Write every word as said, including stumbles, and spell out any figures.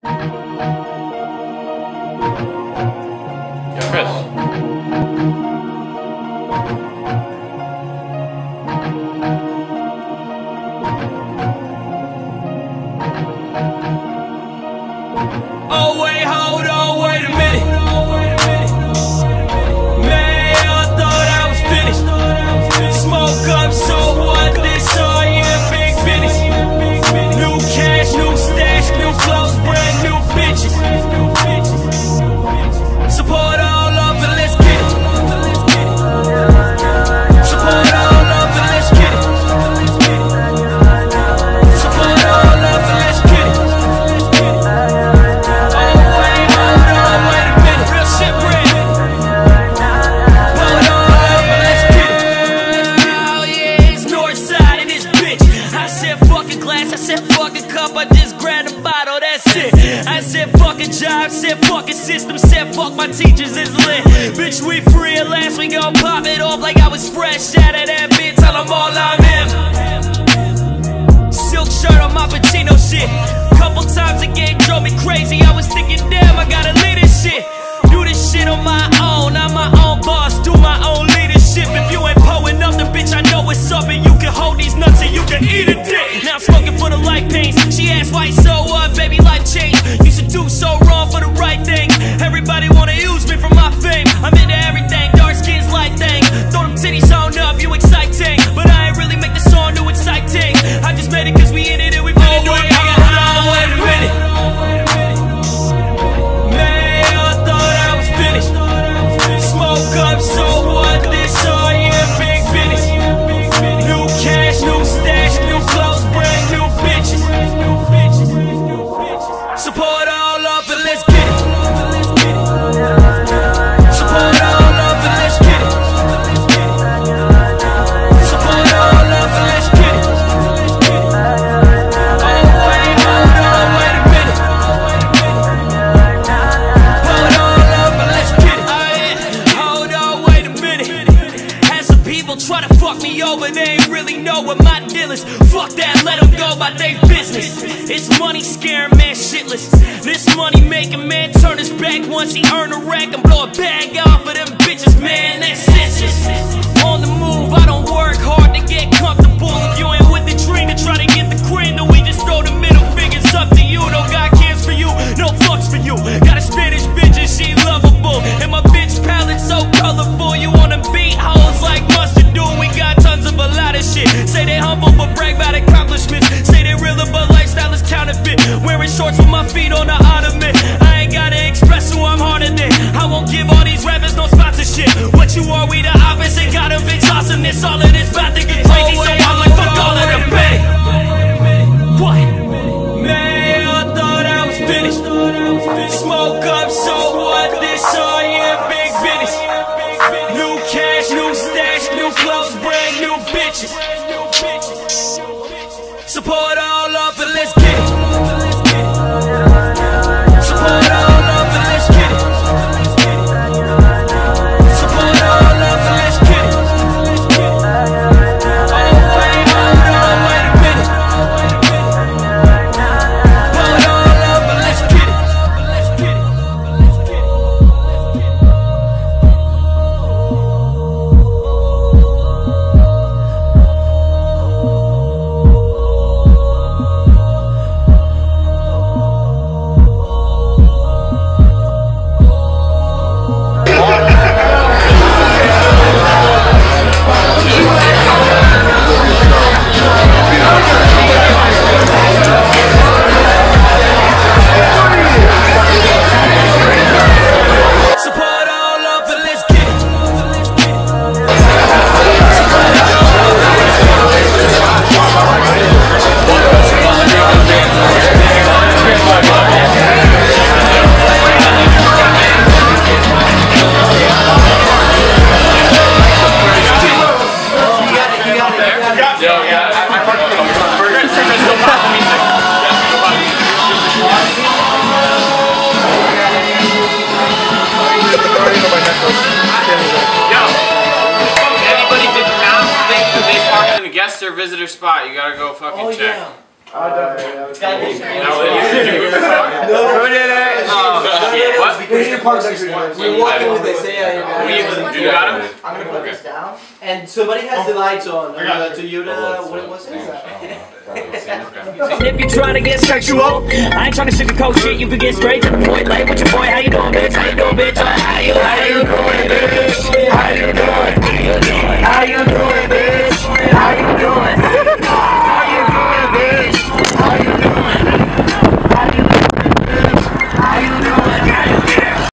Yo, Chris. Oh wait, hold on, wait a minute. Man, I thought I was finished. Smoke up, so what? This all yeah, big business. New cash, new stash, new clothes, brand new bitches. Support all up and let's get it. Support all up and let's get it. Support all up and let's get it. I just grabbed a bottle, that's it. I said fucking job, said fucking system, said fuck my teachers, it's lit. Bitch, we free at last, we gon' pop it off like I was fresh out of that bitch. Tell them all I'm him. Silk shirt on my Pacino shit. Couple times the game drove me crazy, I was thinking damn, I gotta lead this shit. Do this shit on my own, I'm my own boss, do my own leadership. If you ain't pulling up the bitch, I know it's up. And you can hold these nuts and you can eat a dick. Now I'm smoking for the life pains. She asked why so what, baby, life changed. Used to do so wrong for the right thing. Everybody wanna use me for my fame. I'm into everything, dark skin's light thing. Throw them titties on up, you exciting. But I ain't really make the song too exciting. I just made it cause we in it and we finna do it. Hold on, wait a minute. Smoke up, so what? This all yeah, big business. New cash, new stash, new clothes, brand new bitches. Support all up and let's get it. Support all up and let's get it. Support all up and let's get it. Oh wait, hold on, wait a minute. Hold all up and let's get it. People try to fuck me over, they ain't really know what my deal is. Fuck that, let them go about their business. It's money scaring man shitless. This money making man turn his back once he earn a rack and blow a bag off of them bitches, man, that's senseless. On the move, I don't work hard to get comfortable. If you ain't with the dream to try to get the cream, then we just throw the middle fingers up to you. No God cares for you, no fucks for you. Got a Spanish bitch and she lovable, and my bitch palette so colorful. You wanna beat hoes like mustard do. We got tons of a lot of shit. Say they humble but brag about accomplishments. Say they real but lifestyle is counterfeit. Wearing shorts with my feet on the ottoman. I ain't gotta express who I'm harder than. I won't give all these rappers no sponsorship. What you are, we the opposite. Got a bitch awesomeness. All of this about to get crazy, so I'm like fuck all of them, baby. What? Man, I thought I was finished. Smoke up, so what? This all yeah, big business. New cash, new stash, new clothes, brand new bitches. Support all up and let's get it. Support all up and let's get it. Support all up and let's get it. Oh wait, hold on, wait a minute. Hold all up and let's get it. Let's get it. Guest or visitor spot, you gotta go fucking oh, check. Yeah. Uh, yeah. No, park next to you. We walk in with this. Yeah, yeah, We you got him? I'm gonna put this down. And somebody has the lights on. Uh, Toyota, what was it? If you're trying to get sexual, I ain't trying to sugarcoat shit. You can get straight to the point. Like, what your boy? How you doing, bitch? How you doing, bitch? How you, how you doing, bitch?